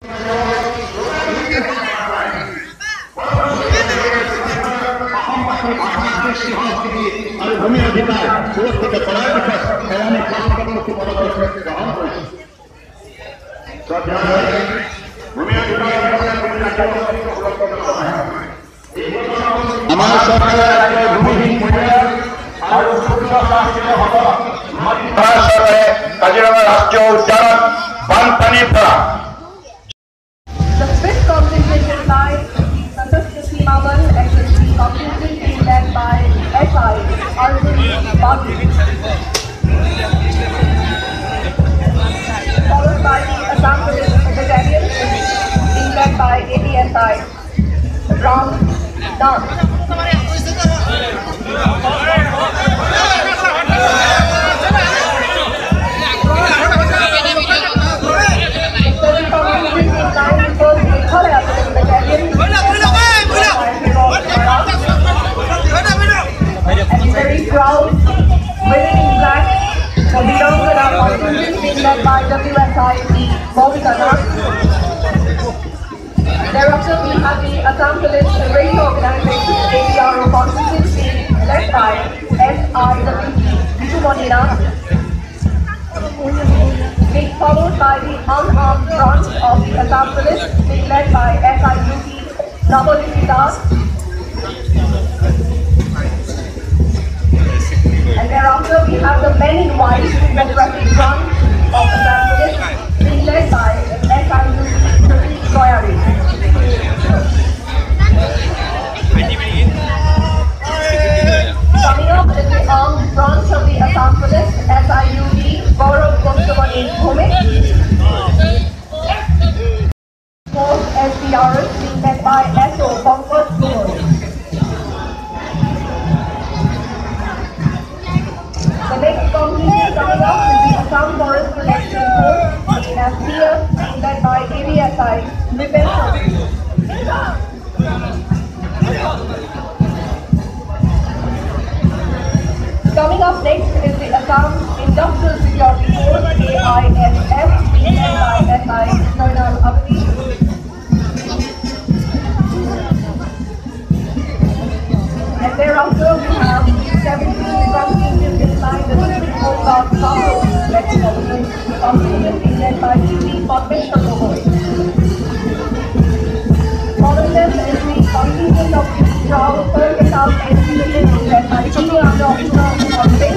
भूमि अधिकार सुरक्षित पढ़ाई कराने की भूमि हमारे सरकार भूमिहीन काजीरंगा राष्ट्रीय उद्यान बानपानी पड़ा The fifth competition by Sanskrit Seemavan and the competition being led by SI Arjun Bagi. Followed by the Assam Police Battalion being led by ADSI Ram Dan. Very proud, winning in black for the Rangana contingent being led by WSI Bobikana. Thereafter we have the Assam Police Radio Organization APRO contingent being led by SIWP Visumonina. Being followed by the unarmed branch of the Assam Police being led by SIUP Nabolini Das. And thereafter we have the men in white patriotic branch of Assam Police being led by SIUP Guwahati. Coming up is the armed branch of the Assam Police SIUP Gaurav Goswami Bhumik. Fourth SDRs being led by SO Pankaj Kumar. The next competition coming up is the Assam Forest Protection Force in SPF being led by AVSI Vipin. Coming up next is the Assam Industrial Security Force AISF being led by SI Karnal Abdi. And thereafter we have 17 contingents inside the District Coast Guard Council Metropolitan contingent being led by GP Padmeshwar Gogoi. Following this is the contingent of Travel South Contingent being led by Senior Under Officer Manjit.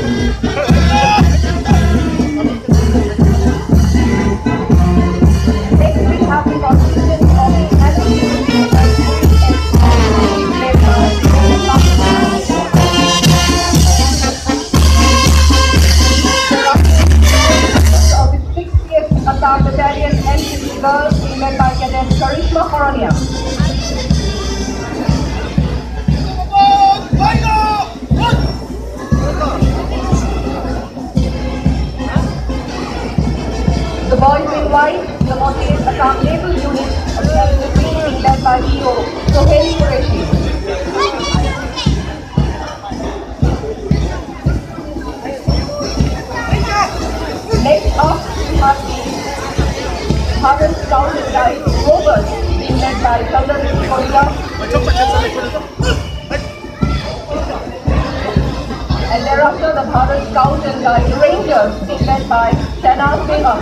Next we have the contingent of the Assam Battalion and girls being led by Cadet Karishma Harania. The boys in white, the Monte Assam Naval Unit, being led by EO Sohail Qureshi. Next up, we have the Bharat Scout and Guide Rovers being led by Chandan Koila. And thereafter the Bharat Scout and Guide Rangers being led by Sena Begum.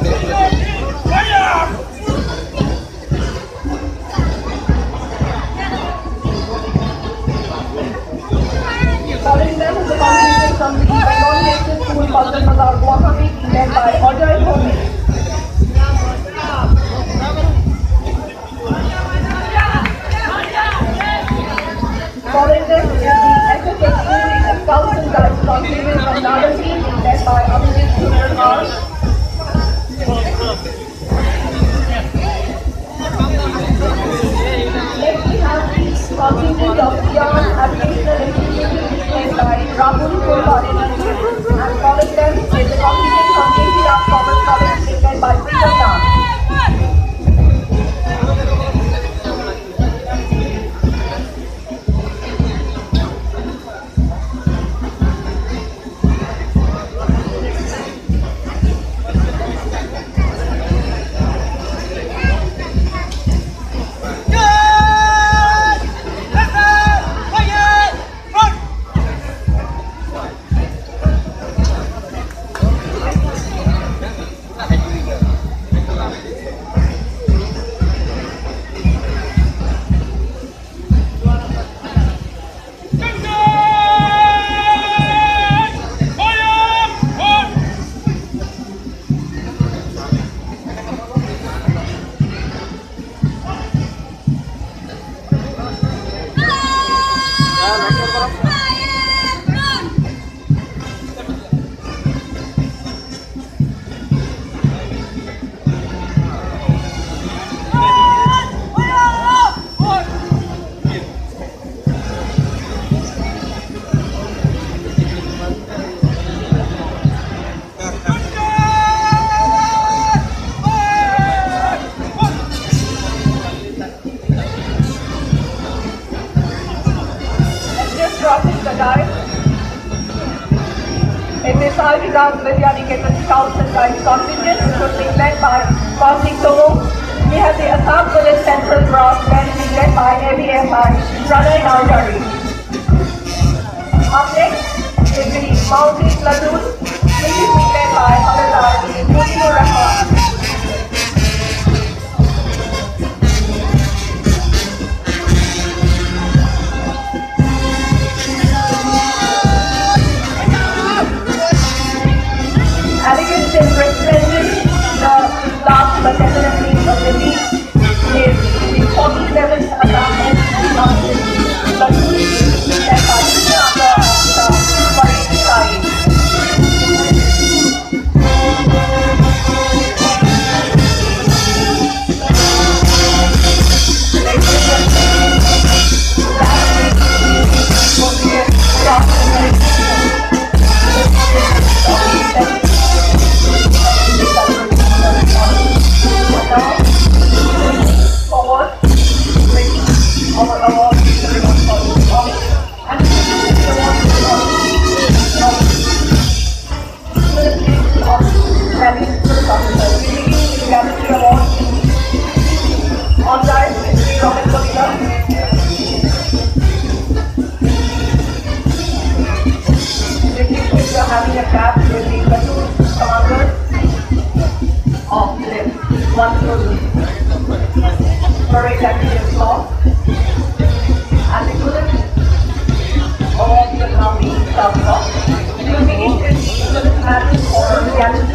Following them is the contingent from the Bengali Nation School Culture Bazaar Guwahati being led by Ajoy Homi. Following them is the SSS Scouts and Guides contingent from Nadaji being led by Abhijit Kumar. Next we have the contingent of Young Educational Institutions led by Rahul Kulkarni. Ground Vidyaniketan Scouts and Guides contingent, which was being led by Kaushik Solo. We have the Assam Police Central Cross, that is being led by ABFI, Pranay Nowjari. Up next is the Mountain Platoon, which is being led by Havildar Mujibur Rahman. Elegance in representing the last but definitely of the league is the 47th Assam Mountain Platoon, led by Khanapara and Guwahati side. Having a chat with the platoon commander of the 1 for executive law and the equivalent of the county staff law. We will begin with the equivalent matters for reality.